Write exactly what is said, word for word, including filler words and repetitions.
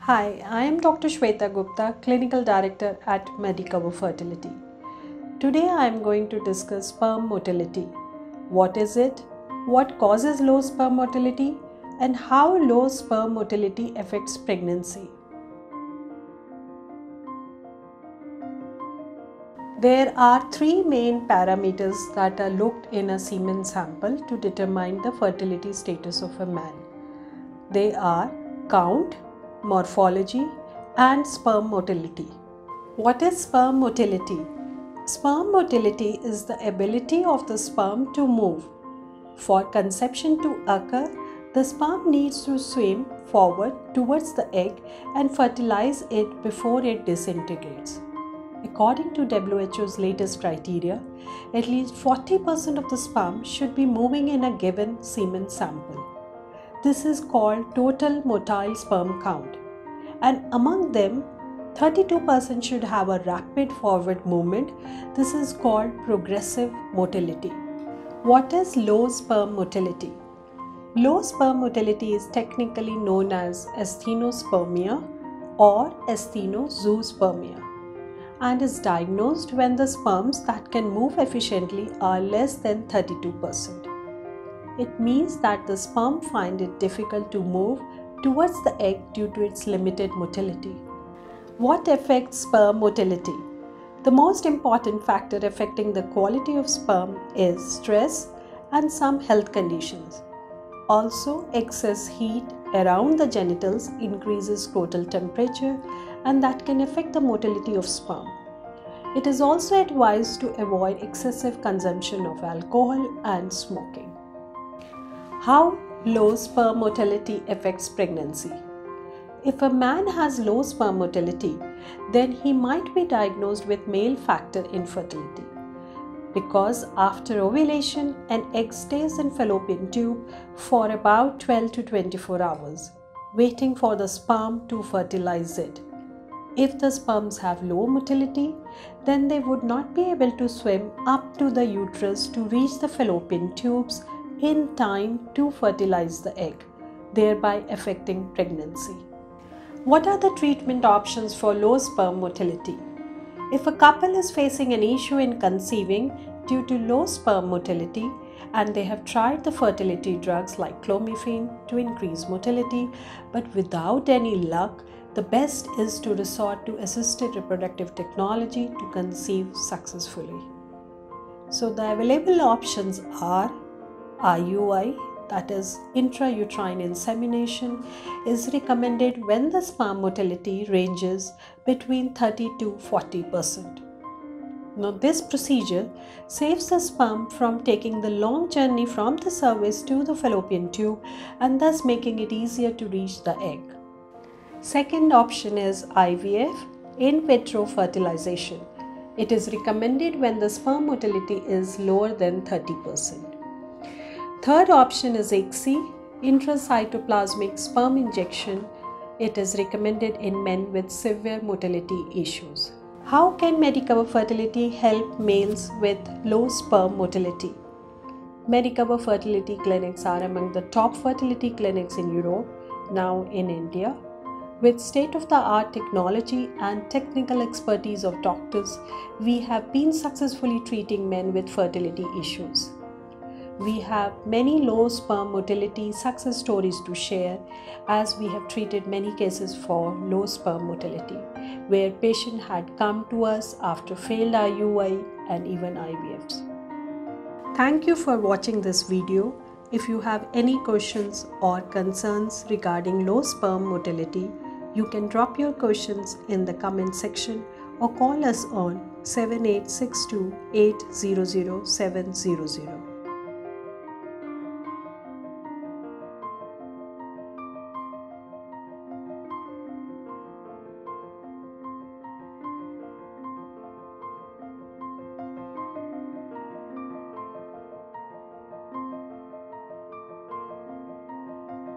Hi, I am Doctor Sweta Gupta, Clinical Director at Medicover Fertility. Today I am going to discuss sperm motility. What is it? What causes low sperm motility? And how low sperm motility affects pregnancy. There are three main parameters that are looked in a semen sample to determine the fertility status of a man. They are count, morphology, and sperm motility. What is sperm motility? Sperm motility is the ability of the sperm to move. For conception to occur, the sperm needs to swim forward towards the egg and fertilize it before it disintegrates. According to W H O's latest criteria, at least forty percent of the sperm should be moving in a given semen sample. This is called total motile sperm count, and among them, thirty-two percent should have a rapid forward movement. This is called progressive motility. What is low sperm motility? Low sperm motility is technically known as asthenospermia or asthenozoospermia and is diagnosed when the sperms that can move efficiently are less than thirty-two percent. It means that the sperm find it difficult to move towards the egg due to its limited motility. What affects sperm motility? The most important factor affecting the quality of sperm is stress and some health conditions. Also, excess heat around the genitals increases scrotal temperature, and that can affect the motility of sperm. It is also advised to avoid excessive consumption of alcohol and smoking. How low sperm motility affects pregnancy? If a man has low sperm motility, then he might be diagnosed with male factor infertility, because after ovulation, an egg stays in fallopian tube for about twelve to twenty-four hours, waiting for the sperm to fertilize it. If the sperms have low motility, then they would not be able to swim up to the uterus to reach the fallopian tubes in time to fertilize the egg, thereby affecting pregnancy. What are the treatment options for low sperm motility? If a couple is facing an issue in conceiving due to low sperm motility and they have tried the fertility drugs like clomiphene to increase motility but without any luck, the best is to resort to assisted reproductive technology to conceive successfully. So the available options are I U I, that is intrauterine insemination, is recommended when the sperm motility ranges between thirty to forty percent. Now this procedure saves the sperm from taking the long journey from the cervix to the fallopian tube and thus making it easier to reach the egg. Second option is I V F, in vitro fertilization. It is recommended when the sperm motility is lower than thirty percent. Third option is I C S I, intracytoplasmic sperm injection. It is recommended in men with severe motility issues. How can Medicover Fertility help males with low sperm motility? Medicover Fertility clinics are among the top fertility clinics in Europe, now in India. With state-of-the-art technology and technical expertise of doctors, we have been successfully treating men with fertility issues. We have many low sperm motility success stories to share, as we have treated many cases for low sperm motility, where patient had come to us after failed I U I and even I V Fs. Thank you for watching this video. If you have any questions or concerns regarding low sperm motility, you can drop your questions in the comment section or call us on seven eight six two, eight zero zero, seven zero zero.